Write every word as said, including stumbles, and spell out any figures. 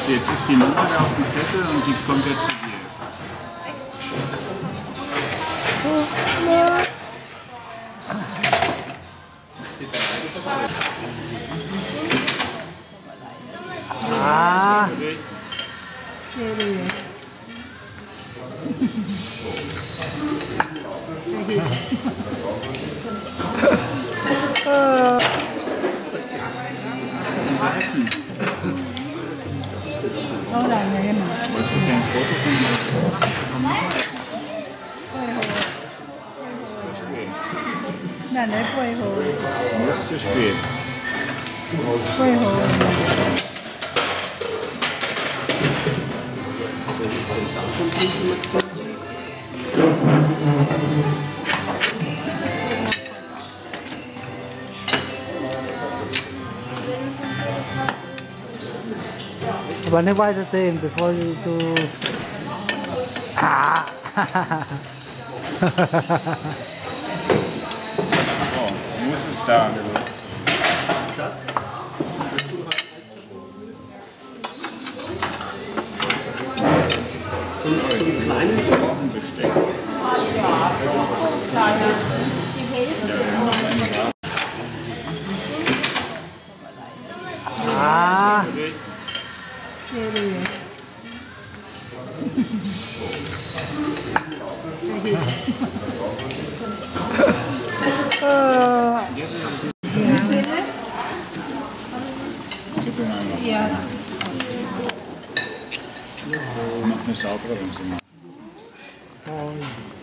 Jetzt ist die Nummer da auf dem Zettel und die kommt ja zu dir. Ah. Wolltest du kein Foto von mir? Nein, nicht Quayho. Nur ist zu spät. Quayho. Aber nicht weiter drehen, bevor du... du ah. Oh, muss es da. Besteck. Ah. Ja. Mach eine saubere, wenn sie macht. Oh.